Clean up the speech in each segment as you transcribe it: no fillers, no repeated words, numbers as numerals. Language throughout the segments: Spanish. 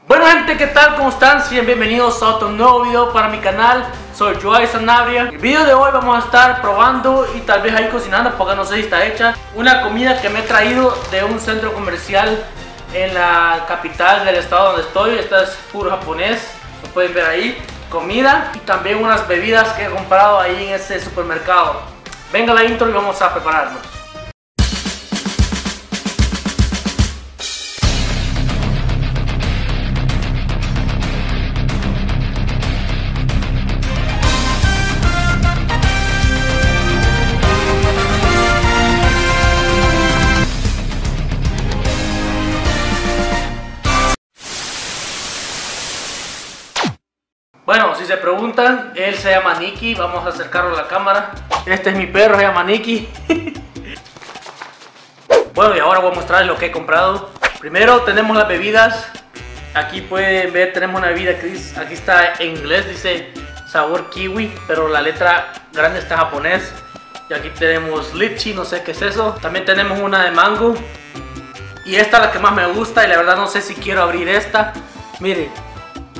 Bueno gente, ¿qué tal? ¿Cómo están? Sean bienvenidos a otro nuevo video para mi canal. Soy Joay Sanabria. El video de hoy vamos a estar probando y tal vez ahí cocinando, porque no sé si está hecha, una comida que me he traído de un centro comercial en la capital del estado donde estoy. Esta es puro japonés, lo pueden ver ahí. Comida y también unas bebidas que he comprado ahí en ese supermercado. Venga la intro y vamos a prepararnos. Bueno, si se preguntan, él se llama Nicky. Vamos a acercarlo a la cámara. Este es mi perro, se llama Nicky. Bueno, y ahora voy a mostrarles lo que he comprado. Primero tenemos las bebidas. Aquí pueden ver, tenemos una bebida que dice, aquí está en inglés, dice sabor kiwi, pero la letra grande está en japonés. Y aquí tenemos litchi, no sé qué es eso. También tenemos una de mango. Y esta es la que más me gusta y la verdad no sé si quiero abrir esta. Miren.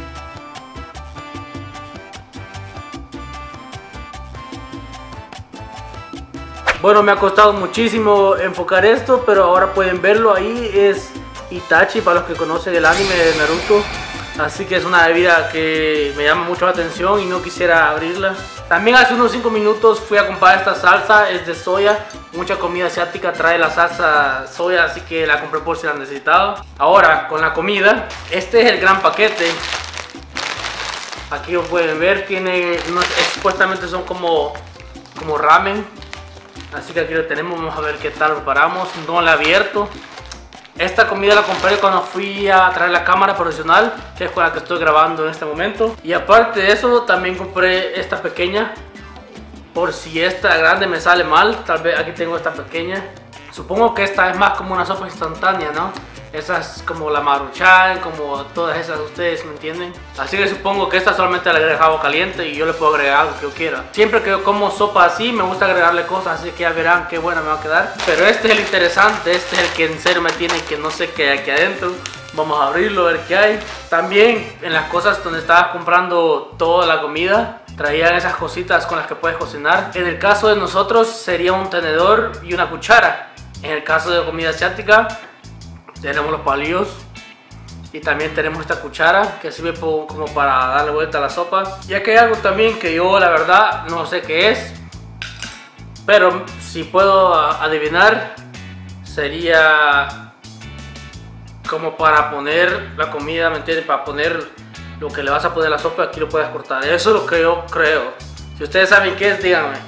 Bueno, me ha costado muchísimo enfocar esto, pero ahora pueden verlo. Ahí es Itachi, para los que conocen el anime de Naruto. Así que es una bebida que me llama mucho la atención y no quisiera abrirla. También hace unos 5 minutos fui a comprar esta salsa, es de soya. Mucha comida asiática trae la salsa soya, así que la compré por si la necesitaba. Ahora, con la comida, este es el gran paquete. Aquí lo pueden ver, tiene, supuestamente son como ramen. Así que aquí lo tenemos, vamos a ver qué tal lo preparamos. No la he abierto. Esta comida la compré cuando fui a traer la cámara profesional, que es con la que estoy grabando en este momento. Y aparte de eso, también compré esta pequeña, por si esta grande me sale mal. Tal vez aquí tengo esta pequeña. Supongo que esta es más como una sopa instantánea, ¿no? Esa es como la Maruchan, como todas esas, ustedes me entienden. Así que supongo que esta solamente le agrego agua caliente y yo le puedo agregar algo que yo quiera. Siempre que yo como sopa así me gusta agregarle cosas, así que ya verán qué buena me va a quedar. Pero este es el interesante, este es el que en serio me tiene, que no sé qué hay aquí adentro. Vamos a abrirlo a ver qué hay. También en las cosas donde estabas comprando toda la comida, traían esas cositas con las que puedes cocinar. En el caso de nosotros sería un tenedor y una cuchara. En el caso de comida asiática tenemos los palillos y también tenemos esta cuchara que sirve como para darle vuelta a la sopa. Y aquí hay algo también que yo la verdad no sé qué es, pero si puedo adivinar, sería como para poner la comida, ¿me entiendes? Para poner lo que le vas a poner a la sopa, aquí lo puedes cortar. Eso es lo que yo creo. Si ustedes saben qué es, díganme.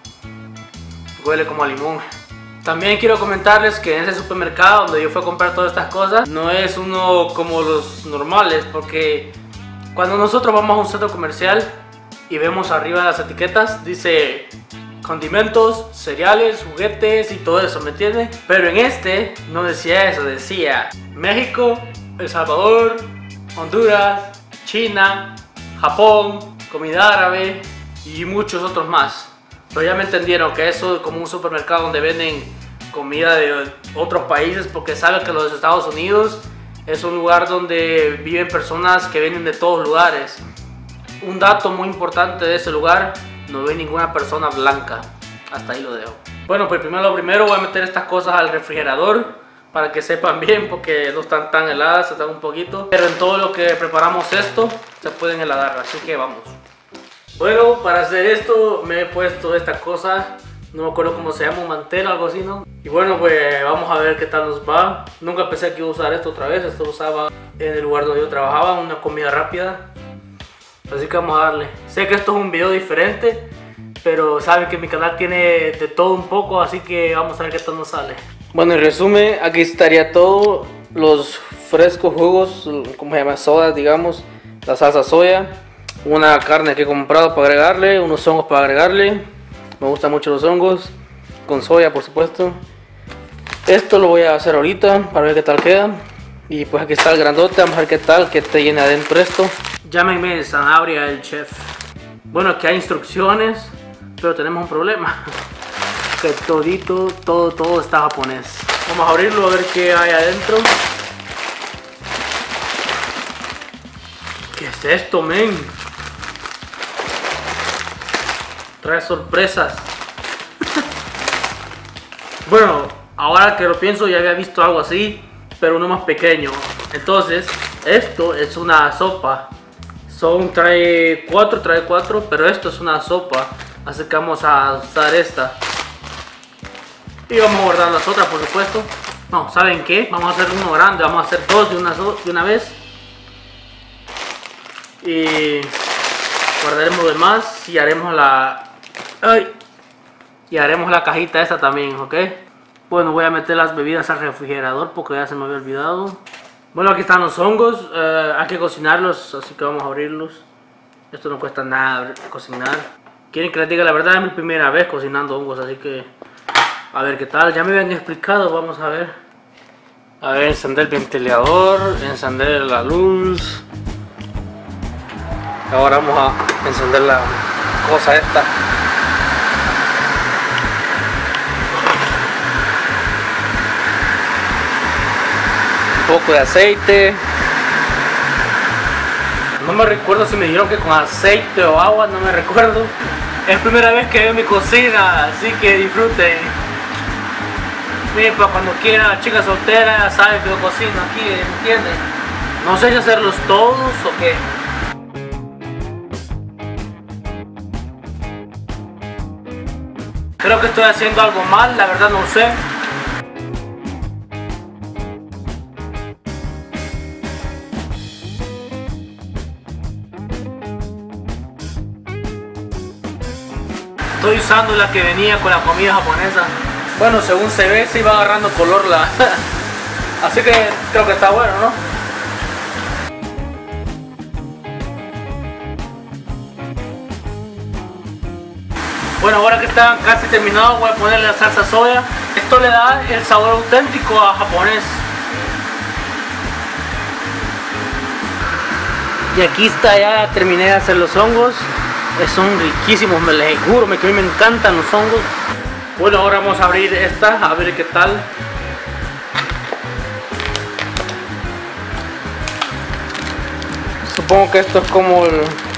Huele como a limón. También quiero comentarles que en ese supermercado donde yo fui a comprar todas estas cosas, no es uno como los normales, porque cuando nosotros vamos a un centro comercial y vemos arriba en las etiquetas, dice condimentos, cereales, juguetes y todo eso, ¿me entienden? Pero en este no decía eso, decía México, El Salvador, Honduras, China, Japón, comida árabe y muchos otros más. Pero ya me entendieron que eso es como un supermercado donde venden comida de otros países, porque saben que los Estados Unidos es un lugar donde viven personas que vienen de todos lugares. Un dato muy importante de ese lugar, no ve ninguna persona blanca. Hasta ahí lo dejo. Bueno, pues lo primero voy a meter estas cosas al refrigerador para que sepan bien, porque no están tan heladas, están un poquito. Pero en todo lo que preparamos esto se pueden heladar, así que vamos. Bueno, para hacer esto me he puesto esta cosa, no me acuerdo cómo se llama, un mantel o algo así, ¿no? Y bueno, pues vamos a ver qué tal nos va. Nunca pensé que iba a usar esto otra vez, esto lo usaba en el lugar donde yo trabajaba, una comida rápida. Así que vamos a darle. Sé que esto es un video diferente, pero saben que mi canal tiene de todo un poco, así que vamos a ver qué tal nos sale. Bueno, en resumen, aquí estaría todo, los frescos jugos, ¿cómo se llama? Sodas, digamos, la salsa soya. Una carne que he comprado para agregarle, unos hongos para agregarle. Me gustan mucho los hongos, con soya por supuesto. Esto lo voy a hacer ahorita para ver qué tal queda. Y pues aquí está el grandote, vamos a ver qué tal, que te llena adentro esto. Llámenme Sanabria el chef. Bueno, aquí hay instrucciones, pero tenemos un problema. Que todo está japonés. Vamos a abrirlo a ver qué hay adentro. es esto, men? Trae sorpresas. Bueno, ahora que lo pienso, ya había visto algo así, pero uno más pequeño. Entonces, esto es una sopa. Trae cuatro, pero esto es una sopa. Así que vamos a usar esta. Y vamos a guardar las otras, por supuesto. No, ¿saben qué? Vamos a hacer uno grande, vamos a hacer dos de una vez. Y guardaremos lo demás y haremos la cajita esta también, ¿ok? Bueno, voy a meter las bebidas al refrigerador porque ya se me había olvidado. Bueno, aquí están los hongos, hay que cocinarlos, así que vamos a abrirlos. Esto no cuesta nada cocinar. Quieren que les diga la verdad, es mi primera vez cocinando hongos, así que a ver qué tal. Ya me habían explicado, vamos a ver. A ver, encender el ventilador, encender la luz. Ahora vamos a encender la cosa esta. Un poco de aceite. No me recuerdo si me dijeron que con aceite o agua, no me recuerdo. Es primera vez que veo mi cocina, así que disfruten. Miren, para cuando quiera, chica soltera, ya saben que yo cocino aquí, ¿me entienden? No sé si hacerlos todos o qué. Creo que estoy haciendo algo mal, la verdad no sé. Estoy usando la que venía con la comida japonesa. Bueno, según se ve, se iba agarrando color la... Así que creo que está bueno, ¿no? Bueno, ahora que está casi terminado, voy a ponerle la salsa soya. Esto le da el sabor auténtico a japonés. Y aquí está, ya terminé de hacer los hongos. Son riquísimos, me les juro, que a mí me encantan los hongos. Bueno, ahora vamos a abrir esta, a ver qué tal. Supongo que esto es como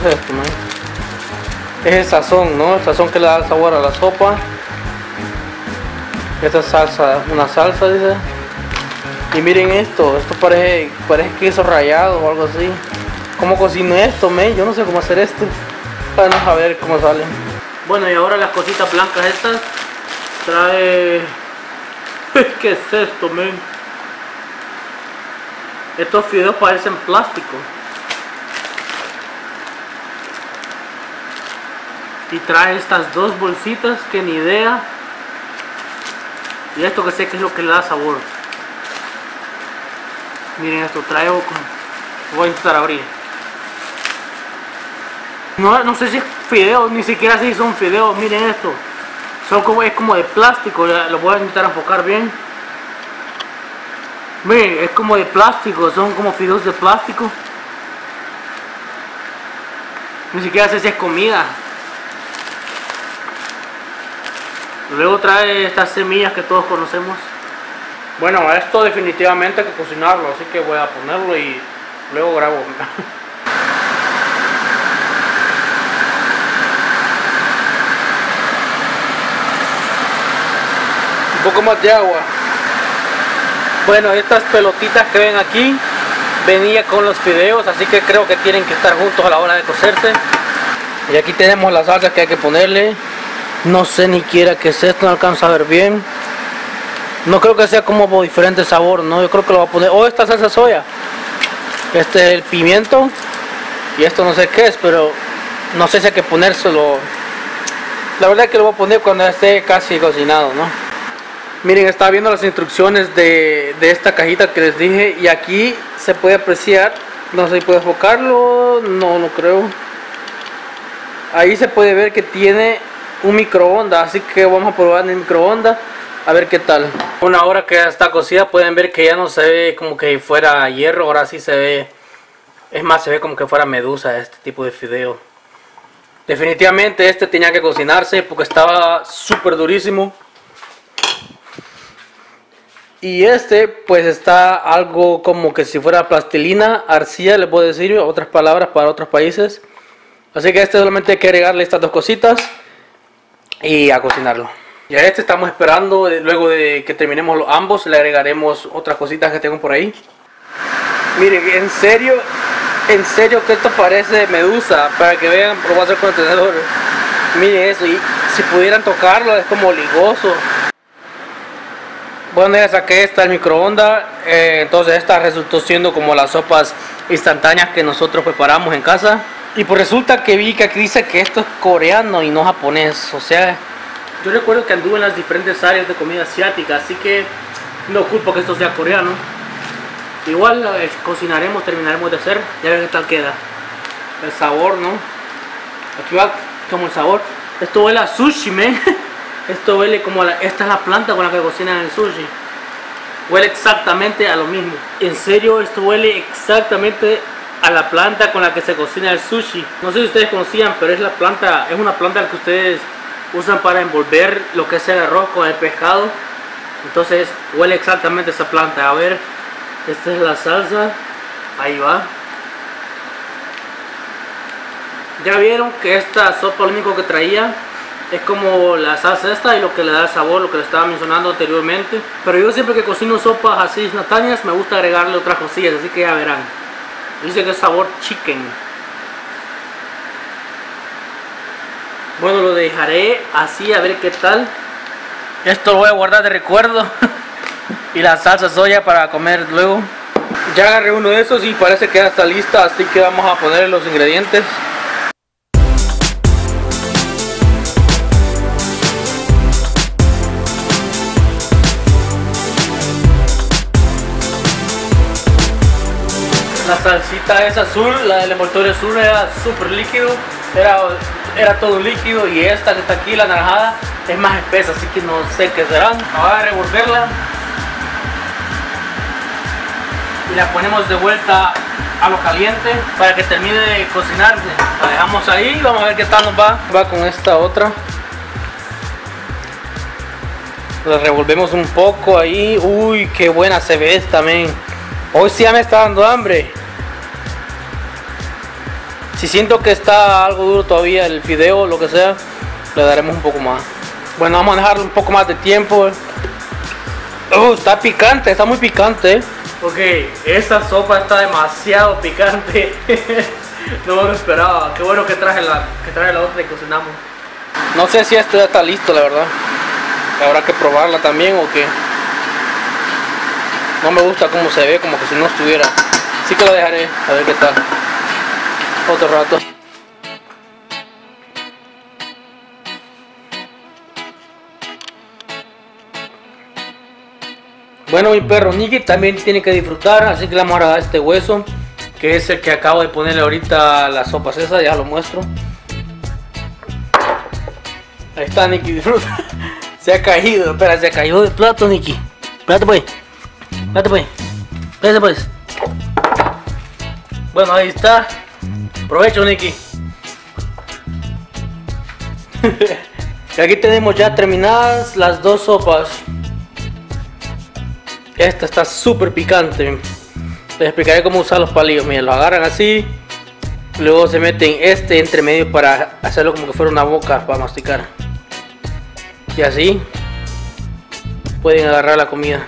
es el sazón, ¿no? El sazón que le da el sabor a la sopa. Esta es salsa, una salsa, dice. Y miren esto parece queso rallado o algo así. ¿Cómo cocino esto, men? Yo no sé cómo hacer esto. Vamos a ver cómo sale. Bueno, y ahora las cositas blancas estas. Trae... ¿Qué es esto, men? Estos fideos parecen plástico. Y trae estas dos bolsitas que ni idea. Y esto que sé que es lo que le da sabor. Miren esto, trae como... Voy a intentar abrir. No sé si es fideos, ni siquiera sé si son fideos, miren esto. Es como de plástico, lo voy a intentar enfocar bien. Miren, es como de plástico, son como fideos de plástico. Ni siquiera sé si es comida. Luego trae estas semillas que todos conocemos. Bueno, esto definitivamente hay que cocinarlo, así que voy a ponerlo y luego grabo. Un poco más de agua. Bueno, estas pelotitas que ven aquí venía con los fideos, así que creo que tienen que estar juntos a la hora de cocerse. Y aquí tenemos la salsa que hay que ponerle. No sé ni siquiera qué es esto, no alcanzo a ver bien. No creo que sea como diferente sabor, ¿no? Yo creo que lo voy a poner... esta salsa soya. Este es el pimiento. Y esto no sé qué es, pero no sé si hay que ponérselo. La verdad es que lo voy a poner cuando esté casi cocinado, ¿no? Miren, estaba viendo las instrucciones de esta cajita que les dije. Y aquí se puede apreciar. No sé si puedo enfocarlo. No creo. Ahí se puede ver que tiene un microondas, así que vamos a probar en el microondas a ver qué tal. Una hora que ya está cocida pueden ver que ya no se ve como que fuera hierro, ahora sí se ve, es más, se ve como que fuera medusa este tipo de fideo. Definitivamente este tenía que cocinarse porque estaba súper durísimo. Y este pues está algo como que si fuera plastilina, arcilla, le puedo decir otras palabras para otros países. Así que este solamente hay que agregarle estas dos cositas y a cocinarlo. Y a este estamos esperando, luego de que terminemos ambos, le agregaremos otras cositas que tengo por ahí. Miren, en serio que esto parece medusa, para que vean, lo voy a hacer con el tenedor. Miren eso, y si pudieran tocarlo es como ligoso. Bueno, ya saqué esta al microondas, entonces esta resultó siendo como las sopas instantáneas que nosotros preparamos en casa. Y pues resulta que vi que aquí dice que esto es coreano y no japonés, o sea, yo recuerdo que anduve en las diferentes áreas de comida asiática, así que no culpo que esto sea coreano. Igual cocinaremos, terminaremos de hacer, ya ver qué tal queda. El sabor, ¿no? Aquí va como el sabor. Esto huele a sushi, man. Esto huele como esta es la planta con la que cocinan el sushi. Huele exactamente a lo mismo. En serio, esto huele exactamente a la planta con la que se cocina el sushi. No sé si ustedes conocían, pero es una planta que ustedes usan para envolver lo que es el arroz con el pescado. Entonces huele exactamente a esa planta. A ver, esta es la salsa. Ahí va. Ya vieron que esta sopa lo único que traía es como la salsa esta y lo que le da el sabor, lo que le estaba mencionando anteriormente. Pero yo siempre que cocino sopas así instantáneas me gusta agregarle otras cosillas, así que ya verán. Dice que es sabor chicken. Bueno, lo dejaré así a ver qué tal. Esto lo voy a guardar de recuerdo. Y la salsa soya para comer luego. Ya agarré uno de esos y parece que ya está lista, así que vamos a poner los ingredientes. La salsita es azul, la del envoltorio azul era súper líquido, era todo líquido, y esta que está aquí, la naranjada, es más espesa, así que no sé qué serán. Vamos a revolverla y la ponemos de vuelta a lo caliente para que termine de cocinarse. La dejamos ahí y vamos a ver qué tal nos va. Va con esta otra. La revolvemos un poco ahí. Uy, qué buena se ve esta, men. Hoy sí ya me está dando hambre. Si siento que está algo duro todavía el fideo o lo que sea, le daremos un poco más. Bueno, vamos a dejarle un poco más de tiempo. Está picante, está muy picante. Ok, esta sopa está demasiado picante. No me lo esperaba. Qué bueno que traje la otra y cocinamos. No sé si esto ya está listo, la verdad. Habrá que probarla también o qué. No me gusta cómo se ve, como que si no estuviera. Así que lo dejaré, a ver qué tal. Otro rato. Bueno, mi perro Nicky también tiene que disfrutar, así que le vamos a dar este hueso, que es el que acabo de ponerle ahorita las sopas esas, ya lo muestro. Ahí está, Nicky, disfruta. Se ha caído, espera, se cayó del plato, Nicky. Espérate pues. Espérate pues. Espérate pues. Bueno, ahí está. Provecho, Nicky. Y aquí tenemos ya terminadas las dos sopas. Esta está súper picante. Les explicaré cómo usar los palillos. Miren, los agarran así. Luego se meten este entre medio para hacerlo como que fuera una boca para masticar. Y así pueden agarrar la comida.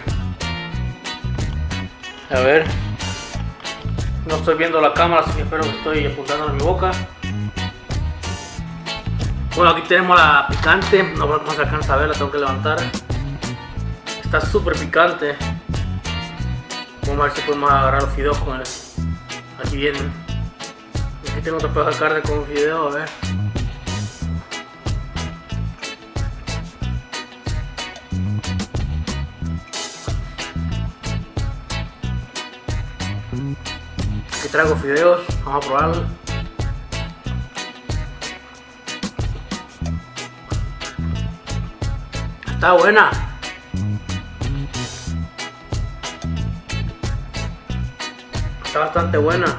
A ver. No estoy viendo la cámara, así que espero que estoy apuntando en mi boca. Bueno, aquí tenemos la picante. No se alcanza a ver, la tengo que levantar. Está súper picante. Vamos a ver si podemos agarrar los fideos con él. Aquí vienen. Aquí tengo otro pedazo de carne con un fideo, a ver. Aquí traigo fideos, vamos a probarlo. Está buena. Está bastante buena.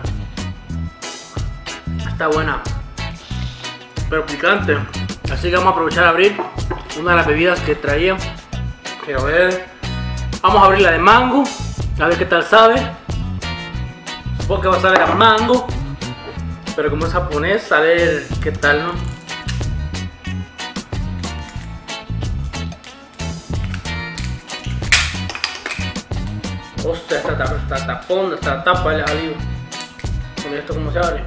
Está buena. Pero picante. Así que vamos a aprovechar a abrir una de las bebidas que traía. Quiero ver. Vamos a abrir la de mango, a ver qué tal sabe. Supongo que va a saber a mango, pero como es japonés, a ver qué tal, ¿no? Ostras, esta tapa le ha salido. Con esto, ¿cómo se abre?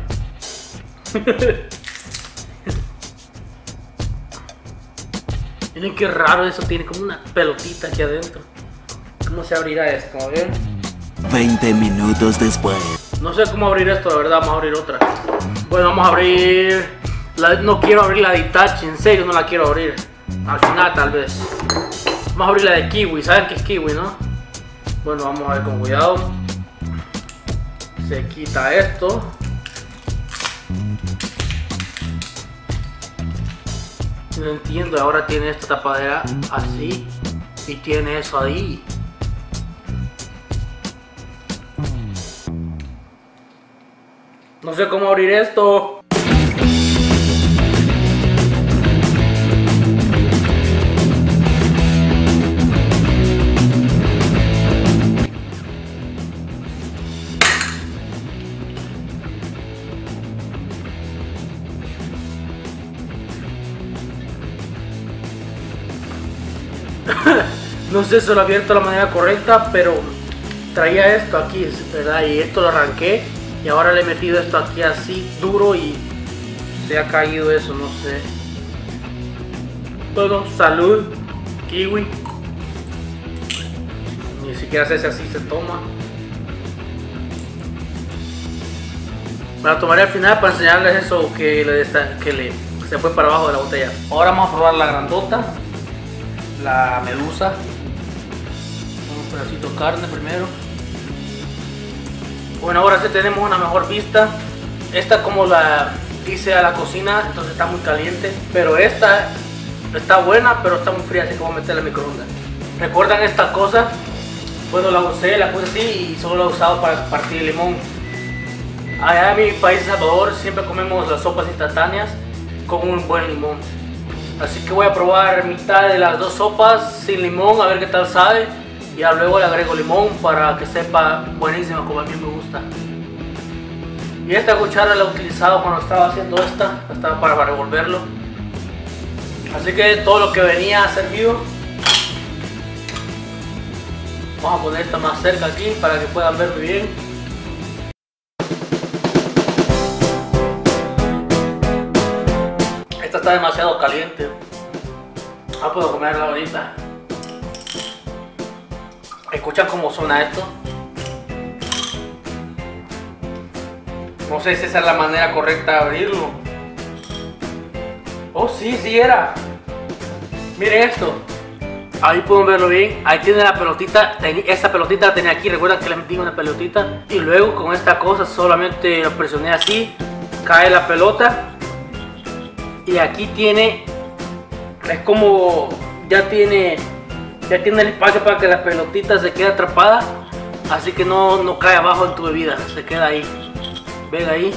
Miren qué raro eso, tiene como una pelotita aquí adentro. ¿Cómo se abrirá esto? A ver. 20 minutos después. No sé cómo abrir esto, la verdad. Vamos a abrir otra. Bueno, vamos a abrir... No quiero abrir la de Itachi, en serio no la quiero abrir. Al final tal vez. Vamos a abrir la de Kiwi, ¿saben qué es Kiwi, no? Bueno, vamos a ver con cuidado. Se quita esto. No entiendo, ahora tiene esta tapadera así y tiene eso ahí. No sé cómo abrir esto. No sé si lo he abierto de la manera correcta, pero traía esto aquí, ¿verdad? Y esto lo arranqué y ahora le he metido esto aquí así duro y se ha caído eso, no sé. Bueno, salud, Kiwi. Ni siquiera sé si así se toma. Me la tomaré al final para enseñarles eso que se fue para abajo de la botella. Ahora vamos a probar la grandota, la medusa. Un pedacito de carne primero. Bueno, ahora sí tenemos una mejor vista. Esta, como la hice a la cocina, entonces está muy caliente. Pero esta está buena, pero está muy fría, así que voy a meterla en la microondas. ¿Recuerdan esta cosa? Bueno, la usé, la puse así y solo la he usado para partir limón. Allá en mi país, Salvador, siempre comemos las sopas instantáneas con un buen limón. Así que voy a probar mitad de las dos sopas sin limón, a ver qué tal sabe. Y luego le agrego limón para que sepa buenísima, como a mí me gusta. Y esta cuchara la he utilizado cuando estaba haciendo esta para revolverlo. Así que todo lo que venía servido. Vamos a poner esta más cerca aquí para que puedan verlo bien. Esta está demasiado caliente. No puedo comerla ahorita. ¿Escuchan cómo suena esto? No sé si esa es la manera correcta de abrirlo. Oh, sí, sí era. Miren esto. Ahí pueden verlo bien. Ahí tiene la pelotita. Esa pelotita la tenía aquí. Recuerdan que le metí una pelotita. Y luego con esta cosa solamente lo presioné así. Cae la pelota. Y aquí tiene... Es como... Ya tiene el espacio para que la pelotita se quede atrapada, así que no cae abajo en tu bebida, se queda ahí. Ven ahí,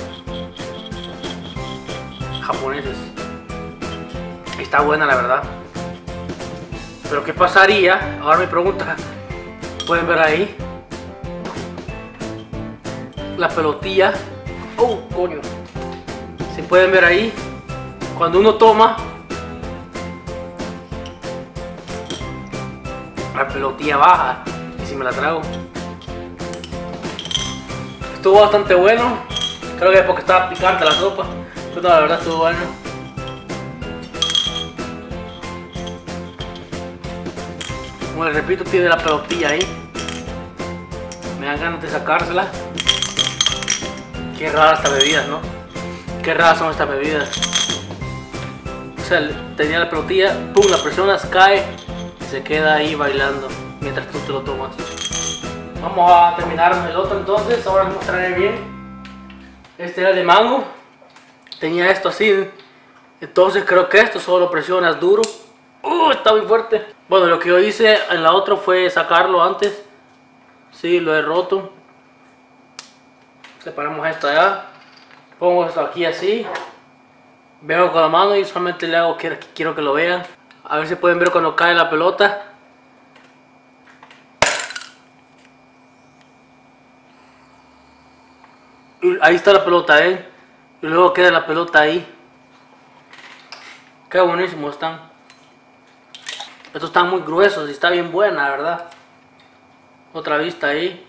japoneses. Está buena la verdad. Pero ¿qué pasaría? Ahora mi pregunta, pueden ver ahí la pelotilla. Oh, coño. Si pueden ver ahí, cuando uno toma, la pelotilla baja y si me la trago. Estuvo bastante bueno. Creo que es porque estaba picante la sopa, pero la verdad estuvo bueno. Como les repito, tiene la pelotilla ahí. Me dan ganas de sacársela. Qué raras estas bebidas, ¿no? Qué raras son estas bebidas. O sea, tenía la pelotilla, pum, la presionas, cae. Se queda ahí bailando mientras tú te lo tomas. Vamos a terminar el otro entonces. Ahora les mostraré bien. Este era el de mango. Tenía esto así. Entonces creo que esto solo presionas duro. Está muy fuerte. Bueno, lo que yo hice en la otra fue sacarlo antes. Sí, lo he roto. Separamos esto allá. Pongo esto aquí así. Vengo con la mano y solamente le hago, quiero que lo vean. A ver si pueden ver cuando cae la pelota. Y ahí está la pelota, y luego queda la pelota ahí. Qué buenísimos están. Estos están muy gruesos y está bien buena, ¿verdad? Otra vista ahí.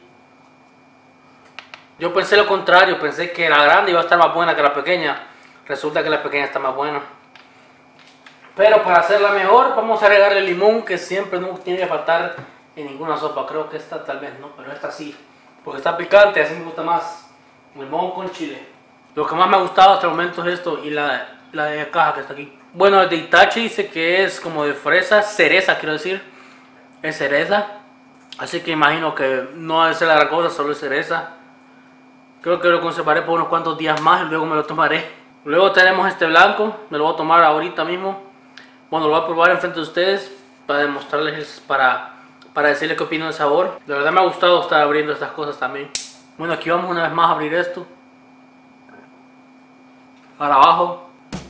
Yo pensé lo contrario, pensé que la grande iba a estar más buena que la pequeña. Resulta que la pequeña está más buena. Pero para hacerla mejor vamos a agregarle limón, que siempre no tiene que faltar en ninguna sopa. Creo que esta tal vez no, pero esta sí. Porque está picante, así me gusta más. Limón con chile. Lo que más me ha gustado hasta el momento es esto y la de caja que está aquí. Bueno, el de Itachi dice que es como de fresa, cereza quiero decir. Es cereza. Así que imagino que no es la gran cosa, solo es cereza. Creo que lo conservaré por unos cuantos días más y luego me lo tomaré. Luego tenemos este blanco, me lo voy a tomar ahorita mismo. Bueno, lo voy a probar enfrente de ustedes para demostrarles, para decirles qué opino del sabor. De verdad me ha gustado estar abriendo estas cosas también. Bueno, aquí vamos una vez más a abrir esto. Para abajo.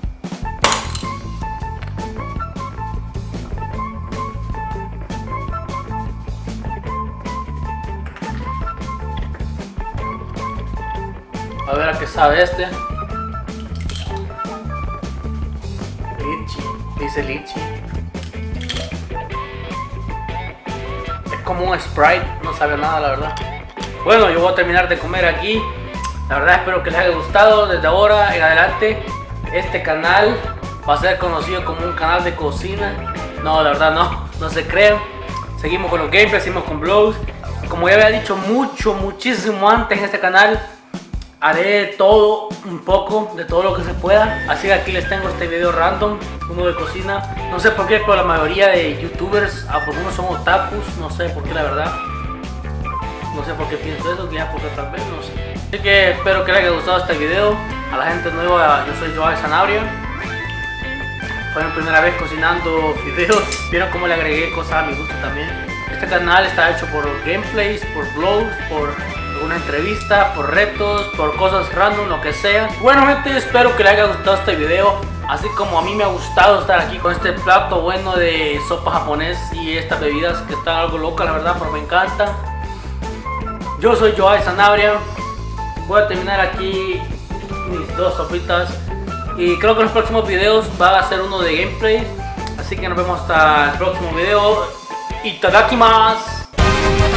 A ver a qué sabe este. Litchi, dice litchi. Es como un Sprite, no sabe nada la verdad. Bueno, yo voy a terminar de comer aquí. La verdad espero que les haya gustado. Desde ahora en adelante este canal va a ser conocido como un canal de cocina. No, la verdad no se crean. Seguimos con los gameplays, seguimos con vlogs. Como ya había dicho muchísimo antes en este canal, haré todo un poco de todo lo que se pueda. Así que aquí les tengo este video random, uno de cocina. No sé por qué, pero la mayoría de youtubers, algunos son otakus, no sé por qué la verdad. No sé por qué pienso eso, ya porque tal vez no sé. Así que espero que les haya gustado este video. A la gente nueva, yo soy Joao Sanabria. Fue mi primera vez cocinando videos. Vieron cómo le agregué cosas a mi gusto también. Este canal está hecho por gameplays, por vlogs, por una entrevista, por retos, por cosas random, lo que sea. Bueno gente, espero que les haya gustado este video, así como a mí me ha gustado estar aquí con este plato bueno de sopa japonés y estas bebidas que están algo locas la verdad, pero me encantan. Yo soy Joao Sanabria. Voy a terminar aquí mis dos sopitas y creo que en los próximos videos va a ser uno de gameplay, así que nos vemos hasta el próximo video. Itadakimasu.